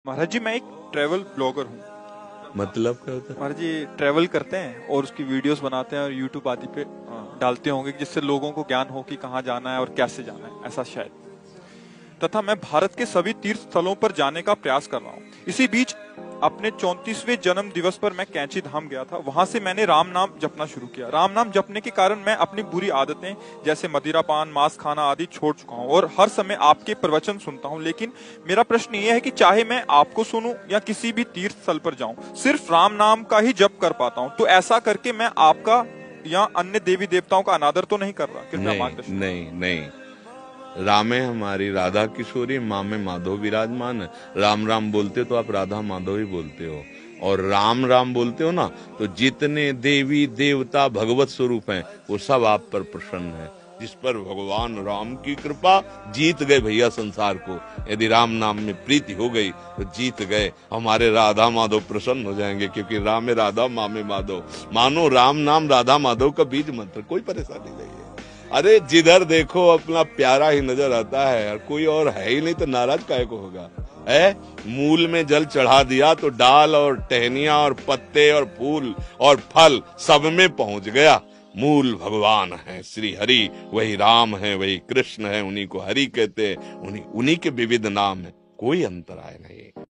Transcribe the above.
महाराज जी, मैं एक travel blogger हूँ। मतलब क्या होता है? महाराज जी, ट्रैवल करते हैं और उसकी वीडियोस बनाते हैं और यूट्यूब आदि पे डालते होंगे जिससे लोगों को ज्ञान हो कि कहाँ जाना है और कैसे जाना है, ऐसा शायद। तथा मैं भारत के सभी तीर्थ स्थलों पर जाने का प्रयास कर रहा हूँ। इसी बीच अपने 34वें जन्म दिवस पर मैं कैंची धाम गया था। वहां से मैंने राम नाम जपना शुरू किया। राम नाम जपने के कारण मैं अपनी बुरी आदतें जैसे मदिरापान, मांस खाना आदि छोड़ चुका हूँ और हर समय आपके प्रवचन सुनता हूँ। लेकिन मेरा प्रश्न ये है कि चाहे मैं आपको सुनूं या किसी भी तीर्थ स्थल पर जाऊं, सिर्फ राम नाम का ही जप कर पाता हूँ। तो ऐसा करके मैं आपका या अन्य देवी देवताओं का अनादर तो नहीं कर रहा? कृपया नहीं मार्गदर्शन। नहीं नहीं, रामे हमारी राधा किशोरी, माँ में माधव विराजमान है। राम राम बोलते तो आप राधा माधव ही बोलते हो, और राम राम बोलते हो ना, तो जितने देवी देवता भगवत स्वरूप हैं वो सब आप पर प्रसन्न है। जिस पर भगवान राम की कृपा, जीत गए भैया संसार को। यदि राम नाम में प्रीति हो गई तो जीत गए। हमारे राधा माधव प्रसन्न हो जाएंगे, क्योंकि राम में राधा, माँ में माधव। मानो राम नाम राधा माधव का बीज मंत्र, कोई परेशानी नहीं है। अरे जिधर देखो अपना प्यारा ही नजर आता है, और कोई और है ही नहीं तो नाराज काहे को होगा? है, मूल में जल चढ़ा दिया तो डाल और टहनियां और पत्ते और फूल और फल सब में पहुंच गया। मूल भगवान है श्री हरि, वही राम है, वही कृष्ण है, उन्हीं को हरि कहते हैं, उन्हीं के विविध नाम है, कोई अंतराय नहीं।